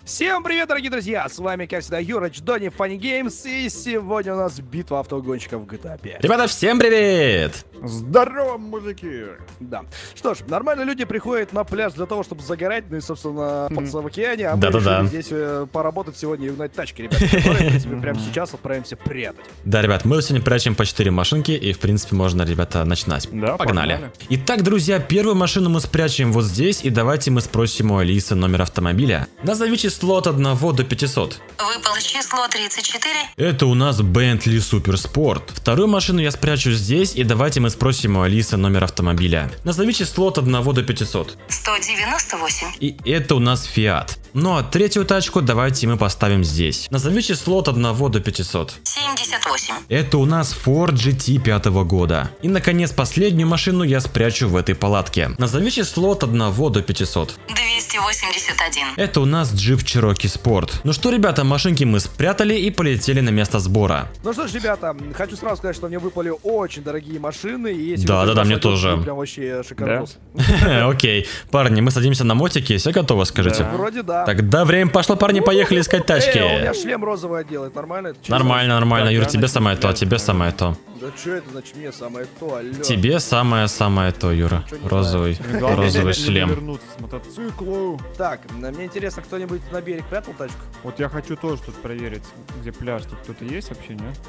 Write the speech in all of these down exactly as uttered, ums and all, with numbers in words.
Всем привет, дорогие друзья! С вами, как всегда, Юрач, Дони, Funny Games, и сегодня у нас битва автогонщиков в джи ти эй пять. Ребята, всем привет! Здорово, мужики! Да. Что ж, нормально люди приходят на пляж для того, чтобы загорать, ну и, собственно, купаться в океане, а мы Да-да-да. решили здесь э, поработать сегодня и угнать тачки, ребят, которые, в принципе, прямо сейчас отправимся прятать. Да, ребят, мы сегодня прячем по четыре машинки, и, в принципе, можно, ребята, начинать. Да, погнали. погнали. Итак, друзья, первую машину мы спрячем вот здесь, и давайте мы спросим у Алисы номер автомобиля. Назови число от одного до пятисот. Выпало число тридцать четыре. Это у нас Bentley Суперспорт. Вторую машину я спрячу здесь, и давайте мы спросим у Алисы номер автомобиля. Назови число от одного до пятисот. сто девяносто восемь. И это у нас Fiat. Ну а третью тачку давайте мы поставим здесь. Назови число от одного до пятисот. семьдесят восемь. Это у нас Ford джи ти пятого года. И наконец последнюю машину я спрячу в этой палатке. Назови число от одного до пятисот. двести восемьдесят один. Это у нас Jeep Cherokee Sport. Ну что, ребята, машинки мы спрятали и полетели на место сбора. Ну что ж, ребята, хочу сразу сказать, что мне выпали очень дорогие машины, и если Да, вы да, да, мне пойдете, тоже. прям вообще шикарнос. Окей, парни, мы садимся на мотике, все готовы, скажите? Да. Вроде да. Тогда время пошло, парни, поехали искать тачки. Эй, у меня шлем розовый делает, нормально? Это чё Нормально, нормально, Так, Юр, я тебе начну самое то, стрелять, тебе наверное. самое то. за- Да что это значит мне самое то, алло. Тебе самое-самое то, Юра. Ничего не Розовый, Главное, розовый не шлем. вернуться с мотоциклу. Так, м, мне интересно, кто-нибудь на берег прятал тачку? Вот я хочу тоже тут проверить, где пляж. Тут кто-то есть вообще, нет?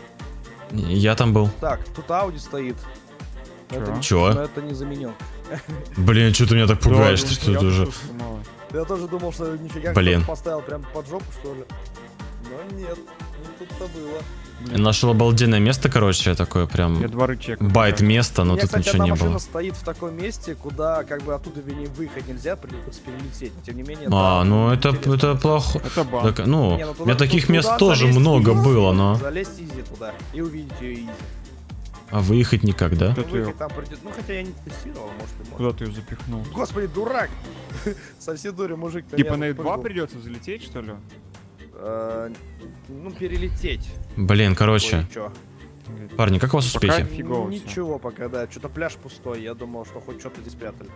Я там был. Так, тут Ауди стоит. Чё? Это, Чё? но это не заменен. Блин, что ты меня так пугаешь, Да, ты что я это уже? тоже сломала. Я тоже думал, что нифига Блин. кто-то поставил прям под жопу, что ли. Но нет, не тут-то было. Я нашел обалденное место, короче, такое прям Я дворы чекаю. байт место, У но меня, тут кстати, ничего одна не машина было. стоит в таком месте, куда как бы оттуда не выехать нельзя, придется перелететь. Но, тем не менее, А, да, ну это, интересно. это плохо. Это бан. Так, ну, Не, ну у туда- меня таких туда мест тоже залезть много изи, было, но... Залезть изи туда и увидеть ее изи. А выехать никак, да? Кто ты её- Выехать там придет. Ну хотя я не тестировал, может и можно. Куда ты ее запихнул? Господи, дурак! Совсем дури, мужик. на Типа меня на и два запрыгнул. придется взлететь, что ли? Э, Ну, перелететь. Блин, короче, Кое-чё. парни, как у вас Пока успехи? фигово всё. Ничего пока, да. Что-то пляж пустой. Я думал, что хоть что-то здесь спрятали.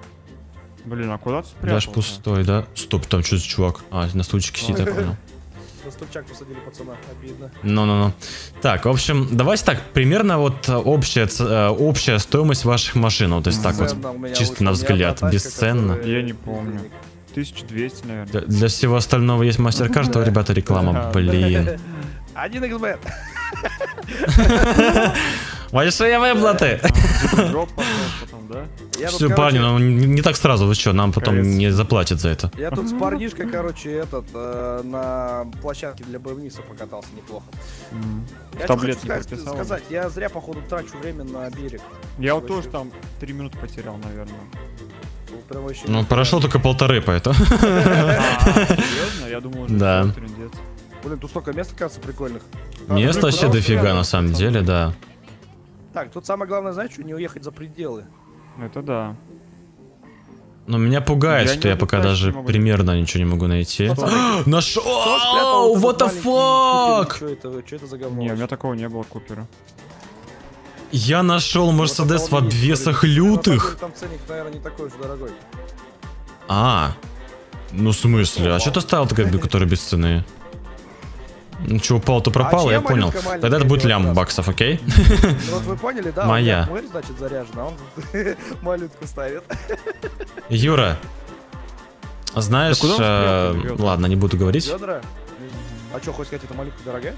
Блин, а куда ты Пляж спрятался? пустой, да? Стоп, там что за чувак? А, на стульчике сидит, я понял. На стульчак посадили пацана. Обидно. Ну-ну-ну. Так, в общем, давайте так, примерно вот э, общая, ц- э, общая стоимость ваших машин, вот, то есть так вот, Бесценно у меня чисто вышла на ни взгляд, одна тачка, бесценно. которая- Я не помню. тысяча двести, наверное. Для, для всего остального есть мастер-карт, то, ребята, реклама, Да. блин. Один икс бет. Большие выплаты. Дроп пошел потом, да? Я тут, Все, короче, парни, ну не не так сразу, вы что, нам потом Капец. не заплатят за это. Я тут с парнишкой, короче, этот, э, на площадке для БМВ покатался неплохо. М. Я В что таблетки хочу сказать, прописал. сказать, я зря, походу, трачу время на берег. Я вот Вообще. тоже там три минуты потерял, наверное. Ну, прям вообще Ну, не прошло только полторы, поэтому. А, серьезно? Я думал, уже Да. всё, трындец. Блин, тут столько мест, кажется, прикольных. Места ну, вообще куда дофига, спрятаться, на самом пацаны? деле, да. Так, тут самое главное, знаешь, что не уехать за пределы. Это да. Но меня пугает, Я что ни я одну пока тачку даже не могу примерно ничего не могу найти. Пацаны, Нашел! Кто спрятал вот What the этот маленький fuck? Что это, что это за говно? Не, у вообще? меня такого не было, Купера. Я нашел Мерседес в Вот это обвесах обалдеть. На самом лютых. деле, Там ценник, наверное, не такой уж дорогой. А, ну в смысле? А что ты ставил такой, который без цены? Ну что, упал, то пропал, А я чья понял. малютка маленькая Тогда это будет делает лям раз? баксов, окей? Ну вот вы поняли, да? Моя. Мой, значит, заряжен, а он малютку ставит. Юра, знаешь, Да куда он э, спрятал, ребята? ладно, не буду говорить. Ведра? А что, хочешь сказать, эта малютка дорогая?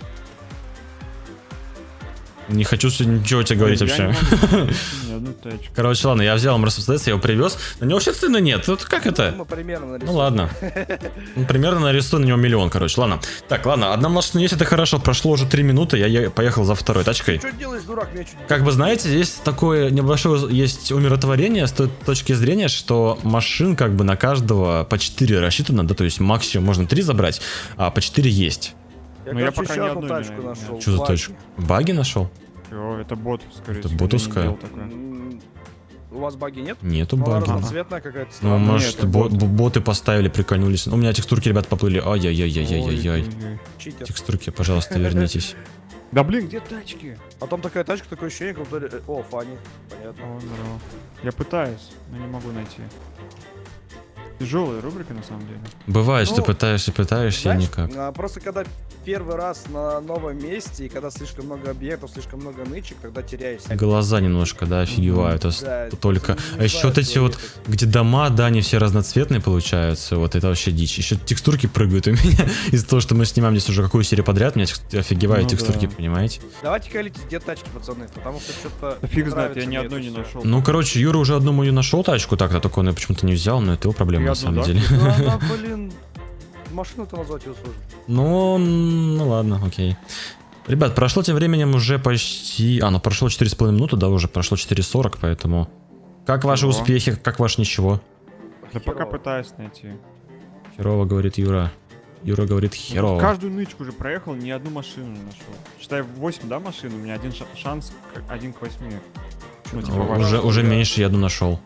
Не хочу с- ничего тебе говорить Я вообще. не могу найти ни одну тачку. Короче, ладно, я взял Мерседес, я его привез. На него вообще цены нет. Вот как это? Мы примерно Ну нарисуем. ладно. Ну, примерно нарисую на него миллион, короче. Ладно. Так, ладно, одна машина есть, это хорошо. Прошло уже три минуты, я е- поехал за второй тачкой. Что делаешь, дурак? Меня чуть... Как бы знаете, здесь такое небольшое есть умиротворение с той точки зрения, что машин как бы на каждого по четыре рассчитано, да, то есть максимум можно три забрать, а по четыре есть. Я, Ну, я короче, пока еще ни одну одной не тачку найду. нашел. Что за Баги. точка? Баги нашел? Чё, это бот, скорее Это всего. ботовская? я не делал такое. М, У вас баги нет? Нету Ну, она баги. разноцветная какая-то. Ну, странная. может, это бо- бот. бо- боты поставили, прикольнулись. У меня текстурки, ребят, поплыли. Ай-яй-яй-яй-яй-яй. Ой-ой-ой. Читер. Текстурки, пожалуйста, вернитесь. Да блин, где тачки? А там такая тачка, такое ощущение, как будто... э, О, Фанни. Понятно. О, здорово. Я пытаюсь, но не могу найти. Тяжелая рубрика на самом деле. Бывает, Ну, что пытаешься, пытаешься, и Знаешь, никак. а, просто когда первый раз на новом месте, и когда слишком много объектов, слишком много нычек, тогда теряешься. Глаза немножко, да, офигевают. то есть Да, только. ты не А еще знаешь, вот эти что вот, ехать. где дома, да, они все разноцветные получаются. Вот это вообще дичь. Еще текстурки прыгают у меня из-за того, что мы снимаем здесь уже какую серию подряд. У меня текст- офигевают Ну текстурки, да. понимаете? Давайте калите, где тачки, пацаны, потому что что-то... Да фиг знает, я ни одной не нашел. Ну, короче, Юра уже одну мою нашел тачку, так-то только он ее почему-то не взял, но это его проблема Ты на одну, самом да? деле. Ну, она, блин, машину-то назвать ее сложно. Ну, ну ладно, окей. Ребят, прошло тем временем уже почти... А, ну прошло четыре с половиной минуты, да, уже прошло четыре сорок, поэтому... Как ваши Ого. успехи, как ваше ничего? Да пока Херово. пытаюсь найти. Херово, говорит Юра. Юра говорит херово. Каждую нычку уже проехал, ни одну машину не нашел. Считай, восемь, да, машин? У меня один ша- шанс к- один к восьми. Ну, типа, О, ваш- уже уже да. меньше я одну нашел.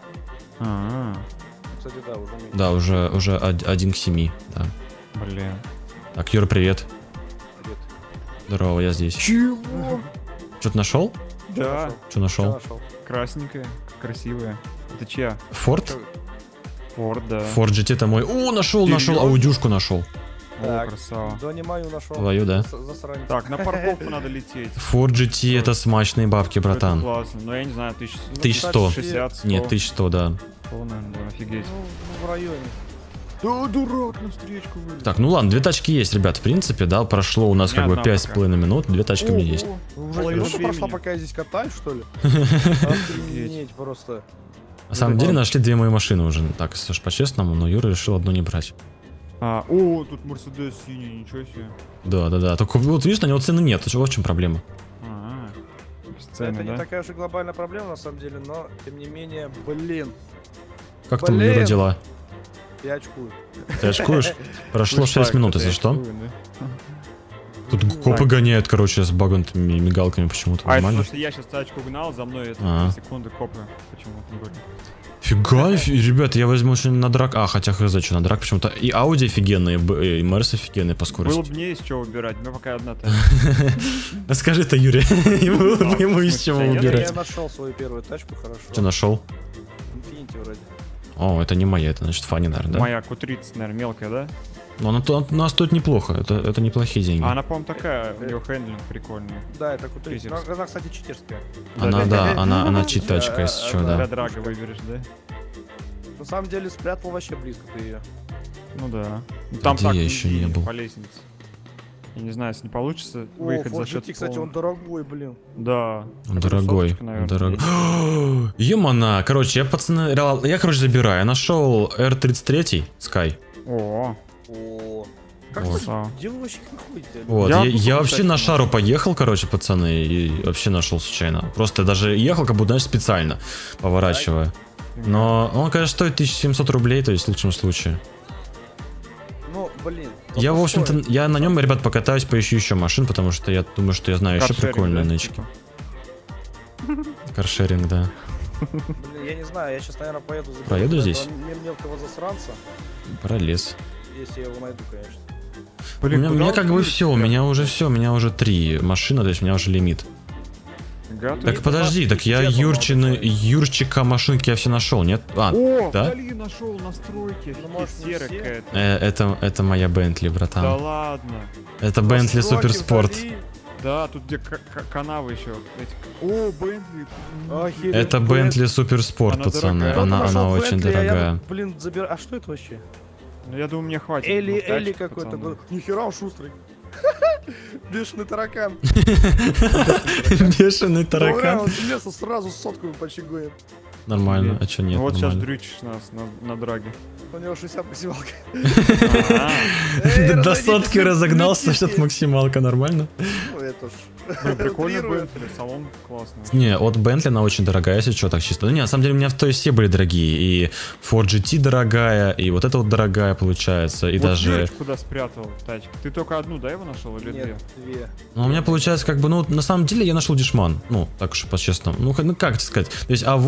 А, Кстати, да, уже меньше. Да, уже, уже од- один к семи, да. блин. Так, Юра, привет. Привет. Здорово, я здесь. Чего? Что-то нашел? Да, Что Что нашел? нашел? красненькая, красивая. Это чья? Форд? Форд, да. Форд джи ти это мой. О, нашел, нашел, Серьезно? аудюшку нашел. О, Так. красава. Дони мою нашел. Твою, да? Зас- Засранец. Так, на парковку надо лететь. Форд джи ти это смачные бабки, Это братан. классно. Но я не знаю, тысяч... ну, Тысяч сто. шестьдесят, сто. Нет, тысяча сто, да. сто, наверное, да, офигеть. Ну, ну, в районе. Да, дурак, на встречку вылез. Так, ну ладно, две тачки есть, ребят, в принципе, да, прошло у нас Не как бы одна пять с пока. половиной минут, две тачки у меня есть. Уже Половина минута прошла, времени. пока я здесь катаюсь, что ли? Охренеть просто. На самом деле нашли две мои машины уже, так, если уж по-честному, но Юра решил одну не брать. А, о, тут Мерседес синий, ничего себе. Да, да, да, только вот видишь, на него цены нет, вот в чем проблема. А, без Это цены, не да? такая уж и глобальная проблема, на самом деле, но, тем не менее, блин, Как там, Блин. Юра, дела? я очкую. Ты очкуешь? Прошло шесть минут, если что. Тут копы гоняют, короче, с багнутыми мигалками почему-то. А это Нормально? потому что я сейчас тачку гнал, за мной это А. три секунды копы почему-то были. Фига, фи- ребят, я возьму сегодня на драк. А, хотя хз, что на драк почему-то. И Ауди офигенные, б- и Мерс офигенные по Было скорости. бы мне из чего выбирать, у меня пока одна тачка. Скажи-то, Юрий, было бы ему из чего Я- Я, выбирать. я нашел свою первую тачку, хорошо. Что нашел? Инфинити вроде. О, это не моя, это значит Фанни, наверное, да? Моя ку тридцать, наверное, мелкая, да? Но она, то- она стоит неплохо, это, это неплохие деньги. А она, по-моему, такая, у нее хендлинг прикольный. Да, это Q тридцать. Питерская. Но она, кстати, читерская. Она, да, она, она чит-тачка, Да, если что, да. Для да. драга выберешь, да? На самом деле, спрятал вообще близко ты ее. Ну да. Ну, там Где так я еще не изи, был? по лестнице. Я не знаю, если не получится О, выехать за Ford счет... джи ти, кстати, он дорогой, блин. Да. Он дорогой, Кроссовочка, наверное, дорогой. Емана, короче, я, пацаны, реал- я, короче, забираю. Я нашел эр тридцать три Sky. О, О, как Вот. вы, красава. где вы вообще находите? Вот, Я я, вот я кусок, вообще кстати, на нашел. шару поехал, короче, пацаны, и вообще нашел случайно. Просто даже ехал, как будто, знаешь, специально, поворачивая. Но он, конечно, стоит тысяча семьсот рублей, то есть в лучшем случае. Ну, блин. Я, в ну, общем-то, стоит. я на нем, ребят, покатаюсь, поищу еще машин, потому что я думаю, что я знаю еще Каршеринг, прикольные да, нычки. типа? Каршеринг, да. Блин, я не знаю, я сейчас, наверное, поеду за Поеду здесь? этого мел- мелкого засранца, Пролез. если я его найду, конечно. У меня, у куда меня он как бы едет? все, у меня уже все, у меня уже три машины, то есть у меня уже лимит. Готов? Так Нет, подожди, у так нас я пятьдесят Юрчины, молодой человек. Юрчика машинки я все нашел, нет? А, О, да? вдали нашел настройки. Ну, может, не Серая все? какая-то. э, это, это моя Бентли, Да братан. ладно. Это Бентли Настройки Суперспорт. вдали. Да, тут где к- к- канавы еще. Эти- О, Бентли. Охереть, Это блин. Бентли Суперспорт, Она пацаны. дорогая. Вот Она, нашел она очень Бентли, а я, дорогая. блин, забираю. А что это вообще? Ну, я думаю, мне хватит. Элли, двух Элли тачек, какой-то. пацаны. был. Нихера он шустрый. Бешеный таракан. Бешеный Ну, реально, таракан. он с леса сразу сотку почигует. Нормально, а чё нет? Ну, вот сейчас нормально. дрючишь нас на, на драге. У него шестьдесят максималка. А, Эй, До разойдитесь, сотки вы разогнался, летите. что-то максималка, нормально? Ну, это ж. блин, прикольный Утрирует. Бентли, салон классный. Не, от Бентли она очень дорогая, если что, так чисто. Ну не, на самом деле у меня в той все были дорогие. И Ford джи ти дорогая, и вот эта вот дорогая получается, и Вот даже... Юрич куда спрятал тачку? Ты только одну, да, его нашел или две? Нет, две. Ну, у меня получается, как бы, ну, на самом деле я нашел дешман. Ну, так уж по-честному. Ну, х- ну, как тебе сказать? То есть а восемь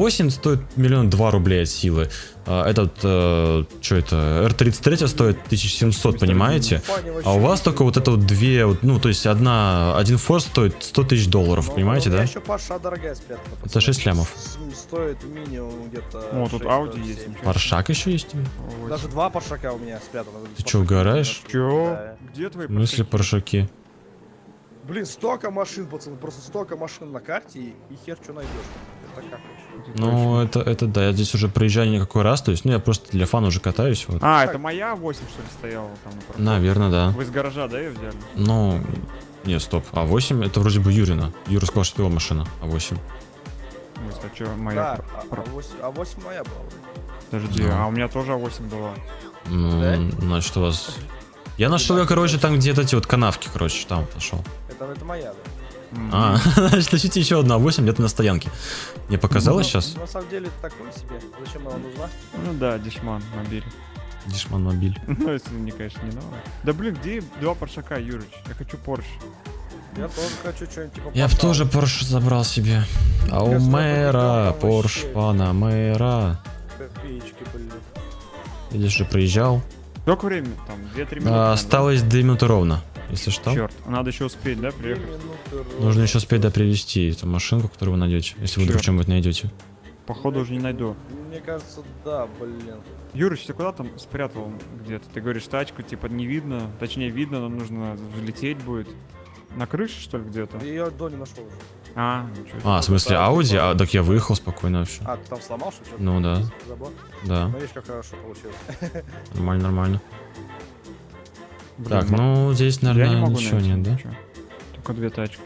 стоит миллион два рублей от силы. А, этот, э, что это, эр тридцать три стоит тысяча семьсот, понимаете? А у вас только вот это вот две, вот, ну, то есть одна, один форс стоит сто тысяч долларов, Ну, понимаете, у меня да? еще Паша дорогая спрятана. Это пацаны. шесть лямов. С- Стоит минимум где-то... О, тут шесть, Audi семь. есть. ничего Паршак еще есть? у тебя? себе. Даже два паршака у меня спрятаны. Ты что, угораешь? Чё? Да. Где твои В смысле паршаки? паршаки? Блин, столько машин, пацаны, просто столько машин на карте, и, и хер что найдешь. Это как вообще? Это Ну, точно. это, это да, я здесь уже проезжаю не какой раз, то есть, ну, я просто для фана уже катаюсь, вот. А, Так. это моя восемь, что ли, стояла там на парковке? Наверное, да. Вы из гаража, да, ее взяли? Ну, не, стоп, а восемь это вроде бы Юрина. Юра сказал, что его машина, а восемь. Ой, а чё, моя... Да, пар- а, пар- а восемь, а восемь моя была. Подожди, Ну. а у меня тоже восемь была. Ну, Да? значит, у вас... Я нашел ее, короче, там где-то эти вот канавки, короче, там нашел. Это, это моя, да. М. А, значит, ищите еще одна, восемь где-то на стоянке. Мне показалось Ну, сейчас? На самом деле, это такой себе. Зачем она нужна? Ну да, дешман, мобиль. Дишман мобиль. Ну, если мне, конечно, не новая. Да блин, где два паршака, Юрыч? Я хочу Порш. Я тоже хочу что-нибудь типа... Я бы Паша. тоже Порш забрал себе. А у Если я мэра, побегал, там Порш вообще- Панамера. Копеечки, блин. Видишь, же проезжал. Сколько времени? Там, две-три минуты. А, наверное, осталось две минуты ровно, если да? что. Черт, надо еще успеть, да, Две приехать? минуты Нужно ровно. еще успеть да, привезти эту машинку, которую вы найдете, если вы вдруг Чёрт. что-нибудь найдете. Походу уже не найду. Мне кажется, да, блин. Юрыч, ты куда там спрятал где-то? Ты говоришь, тачку, типа, не видно. Точнее, видно, но нужно взлететь будет. На крыше, что ли, где-то? Я до не нашел уже. А, ничего себе. А, в смысле, Audi? А, так я выехал спокойно вообще. А, ты там сломал, что ли? Ну да, Забор? да, Ну, видишь, как хорошо получилось. нормально, нормально. Блин, Так, мо- ну здесь, я наверное, не могу ничего найти нет, да? ничего. Только две тачки.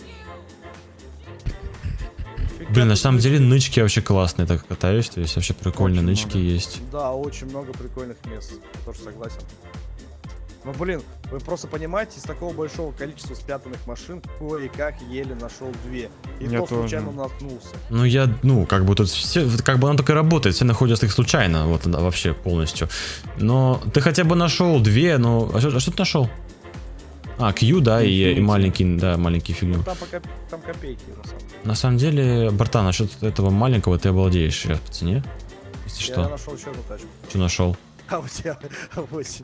Блин, на самом деле нычки вообще классные, так катаюсь, то есть вообще прикольные Очень нычки много. есть. Да, очень много прикольных мест. Я тоже согласен. Ну, блин, вы просто понимаете, из такого большого количества спрятанных машин кое-как еле нашел две. И Я то тоже. случайно наткнулся. Ну я, ну, как бы тут все, как бы оно так и работает, все находят их случайно, вот да, вообще полностью. Но ты хотя бы нашел две, ну, а что, а что ты нашел? А, Q, да, и, и Infinity. маленький, да, маленький фигню. Там, пока, там копейки, на самом деле. На самом деле, братан, насчет этого маленького ты обалдеешь сейчас по цене. Если Я что, нашел еще одну тачку. что нашел? А у тебя восемь.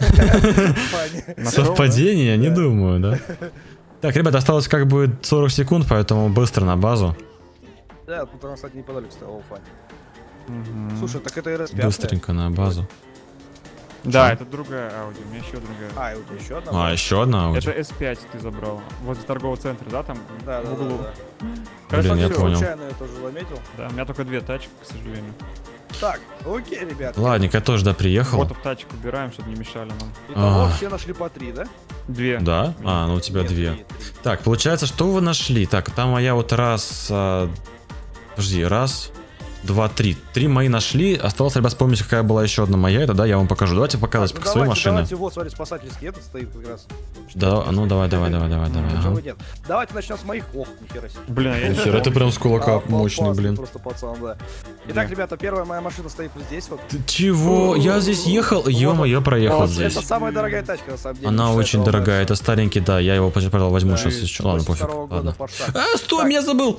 Нашел, Совпадение? Не Да. думаю, да? Так, ребята, осталось как бы сорок секунд, поэтому быстро на базу. Да, тут она, кстати, неподалеку стояла, Уфа. Мгм. Слушай, так это эр эс пять. Быстренько на базу. Да, Что? это другая Audi, у меня еще другая. А, и у тебя еще одна? А, еще одна Audi. Это эс пять ты забрал. Возле торгового центра, да, там? Да, да, в да, углу. да. Хорошо, Блин, я всё. понял. Случайно я тоже заметил. Да, у меня только две тачки, к сожалению. Так, окей, ребят. Ладненько, я тоже, да, приехал. Вот в тачек убираем, чтобы не мешали нам. Итого А. все нашли по три, да? Две. Да? А, ну у тебя Нет, две. три, три. Так, получается, что вы нашли? Так, там моя вот раз... а, Подожди, раз, два, три. Три мои нашли. Осталось, ребят, вспомнить, какая была еще одна моя. Это, да, я вам покажу. Давайте показывать Так, ну пока свои давайте, машины. Давайте, вот, смотри, спасательский этот стоит как раз. Да, а ну давай, давай, давай, давай, давай. Почему ага. нет? Давайте начнем с моих. Ох, нихера себе. Блин, а я не Хера, ты помню. прям с кулака А, мощный, опасный блин. Просто пацан, да. Итак, Да. ребята, первая моя машина стоит вот здесь вот. Ты чего? Я здесь ехал, ё-моё, проехал Вот, здесь. Это самая дорогая тачка, на самом деле. Она считается, очень у нас. дорогая, это старенький, да, я его, пожалуй, возьму Да, сейчас и еще. Ладно, пофиг. восемьдесят второго года Ладно. Porsche. А, стой, Так. меня забыл!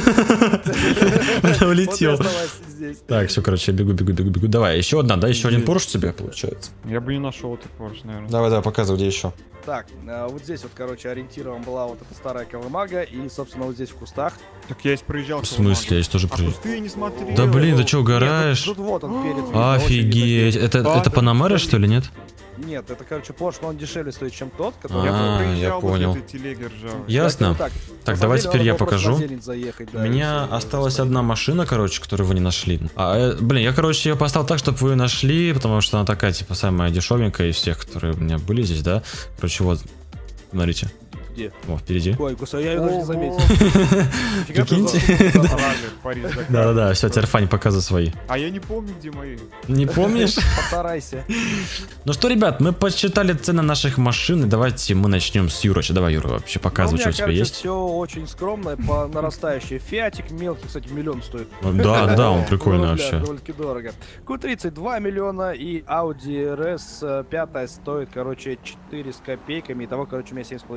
Вот и Улетел. оставайся здесь. Так, все, короче, я бегу, бегу, бегу, бегу. Давай, еще одна, да, еще один Здесь. Porsche тебе получается. Я бы не нашел этот Porsche, наверное. Давай, давай, показывай, где еще. Так, а, вот здесь вот, короче, ориентиром была вот эта старая колымага, и, собственно, вот здесь в кустах. Так я здесь проезжал. В смысле, я здесь тоже А приезжал. кусты я не смотрел. Да блин, ты что, Нет, угораешь? тут, тут вот он перед. видно, очень Офигеть, видно это, А, это да, Panamera, да. что ли, нет? перед. Нет, это, короче, Porsche, но он дешевле стоит, чем тот, который... Я А, тут я проезжал возле понял. этой телеги ржавой. Ясно. Так, Так, на давай самом теперь деле, я надо просто покажу. на зелень заехать, да, У и меня всё, осталась стоит. одна машина, короче, которую вы не нашли. А, э, блин, я, короче, ее поставил так, чтобы вы ее нашли, потому что она такая, типа, самая дешевенькая из всех, которые у меня были здесь, да? Короче, вот, смотрите. Где? Вот, впереди. Ой, господи, я ее даже не заметил. Ого. Нифига ты Прикиньте. за- за- Ралли, Париж, Дакар. Да-да-да, все, теперь Фань, показывай свои. А я не помню, где мои. Не помнишь? Постарайся. Ну что, ребят, мы подсчитали цены наших машин, и давайте мы начнем с Юроча. Давай, Юра, вообще показывай, что у тебя есть. все очень скромное, по нарастающей. Фиатик мелкий, кстати, миллион стоит. Ну, Да, да, он В прикольный рублях вообще. довольно-таки дорого. Q тридцать два миллиона, и Audi эр эс пять стоит, короче, четыре с копейками. Итого, короче, у меня семь с половиной миллионов. О,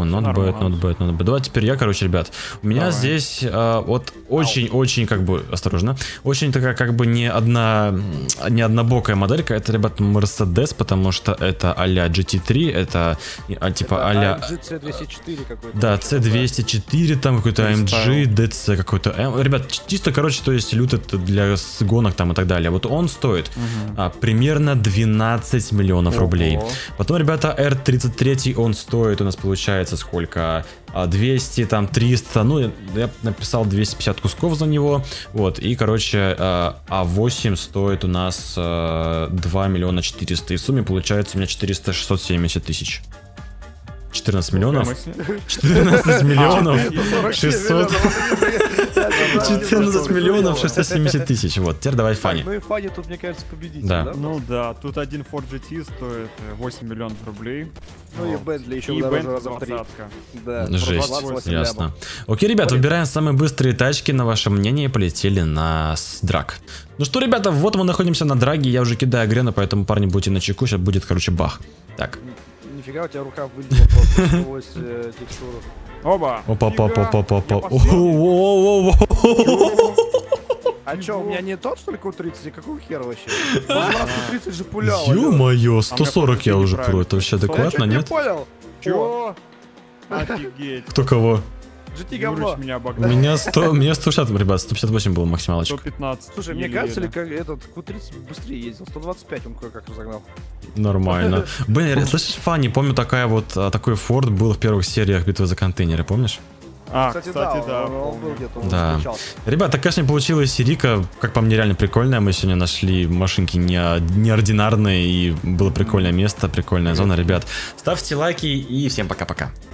О, not bad, нормально. not bad, not bad. Давай теперь я, короче, ребят. У меня Давай. здесь а, вот очень-очень, как бы, осторожно, очень такая, как бы, не одна, не однобокая моделька. Это, ребят, Mercedes, потому что это а-ля джи ти три, это а, типа а-ля... си двести четыре какой-то. Да, си двести четыре, там какой-то эй эм джи, ди си какой-то. М. Ребят, чисто, короче, то есть лют это для гонок там и так далее. Вот он стоит Мгм. а, примерно двенадцать миллионов рублей. Ого. Потом, ребята, эр тридцать три, он стоит у нас, получается, сколько? А, двести, там, триста, ну, я, я написал двести пятьдесят кусков за него, вот, и, короче, а восемь стоит у нас а, два миллиона четыреста, и в сумме получается у меня четыреста шестьсот семьдесят тысяч. четырнадцать миллионов, четырнадцать миллионов, шестьсот, четырнадцать миллионов, шестьсот семьдесят тысяч, вот, теперь давай Фанни. Ну и Фанни тут, мне кажется, победитель, Да. да? Ну да, тут один Ford джи ти стоит э, восемь миллионов рублей. Ну и Вот. Бентли еще И дороже Bentley раза в три. двадцатка. Да, Жесть, двадцать восемь ясно. лямов. Окей, ребят, Блин. выбираем самые быстрые тачки, на ваше мнение, полетели на с- драг. Ну что, ребята, вот мы находимся на драге, я уже кидаю Грена, поэтому, парни, будьте начеку, сейчас будет, короче, бах. Так, Нифига, у тебя рука вылетела просто сквозь э, текстуру. Оба! опа, опа, Фига, опа, опа, опа. я последний. А чё, у меня не тот, что ли, ку тридцать? И какого хера вообще? У нас ку тридцать же пулял. Ё-моё, сто сорок я просто уже неправильно. крою, это вообще сто сорок. адекватно, Я нет? не понял. Чё? Офигеть. Кто кого? джи ти Юрыч говно. меня У обогнал. меня сто, у меня сто шестьдесят, ребят, сто пятьдесят восемь было максималочка. сто пятнадцать. Слушай, мне еле-еле. кажется ли, как этот ку тридцать быстрее ездил? сто двадцать пять он кое-как разогнал. Нормально. Блин, слышишь, Фанни, помню, такая вот, а, такой Форд был в первых сериях «Битвы за контейнеры», помнишь? А, Кстати, кстати, да, да. он, он был помню. где-то, он Да. встречался. Ребята, конечно, получилась серийка, как по мне, реально прикольная. Мы сегодня нашли машинки не, неординарные, и было прикольное место, прикольная зона. Ребят, ставьте лайки и всем пока-пока.